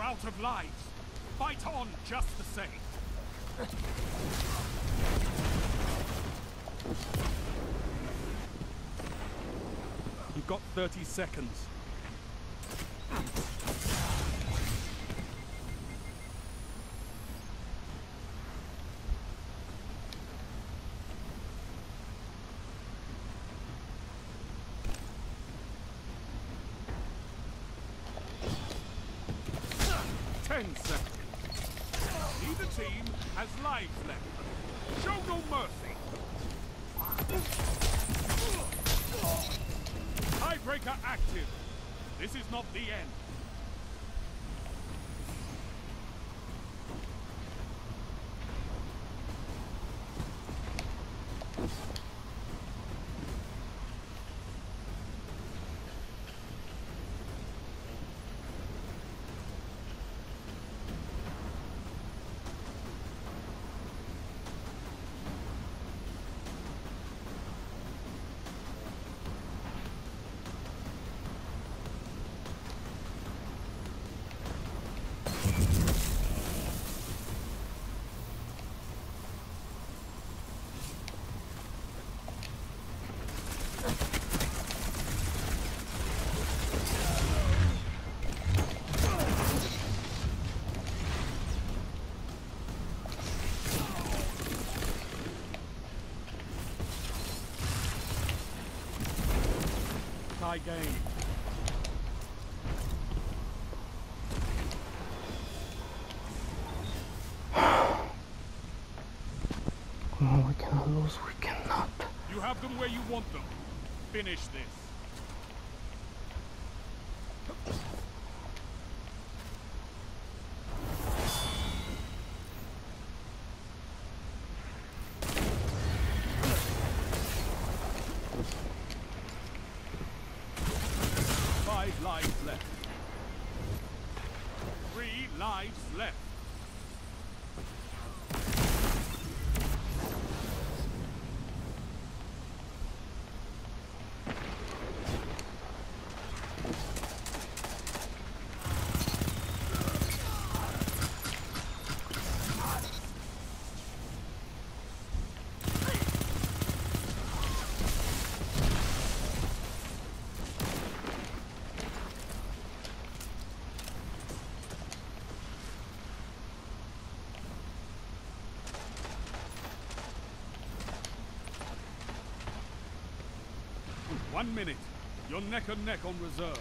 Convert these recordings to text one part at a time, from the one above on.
out of lives. Fight on just the same. You've got 30 seconds. Neither team has lives left. Show no mercy. Tiebreaker active. This is not the end. Tie game. No, we cannot lose. We cannot. You have them where you want them. Finish this. Lives left. 3 lives left. One minute. You're neck and neck on reserve.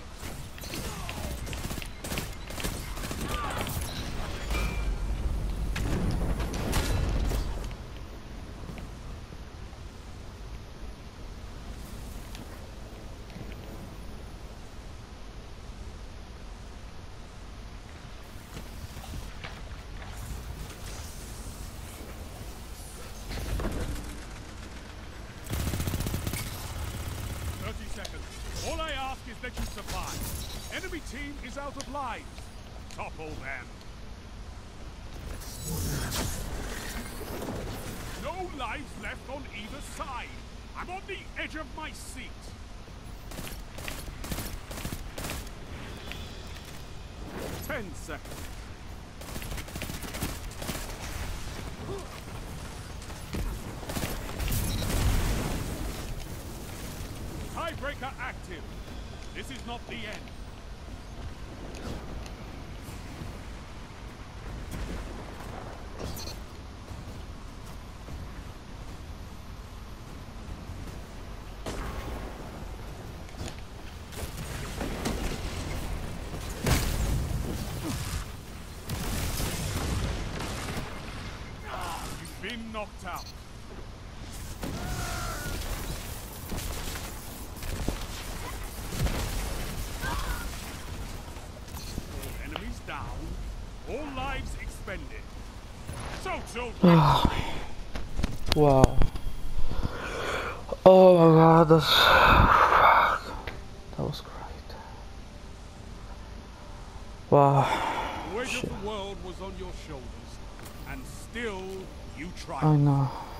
All I ask is that you survive. Enemy team is out of lives. Topple them. No lives left on either side. I'm on the edge of my seat. Ten seconds. Tiebreaker active. This is not the end. You've been knocked out. Down, all lives expended. So Wow. Oh my god, that was great. Wow. The weight of the world was on your shoulders, and still you tried. I know.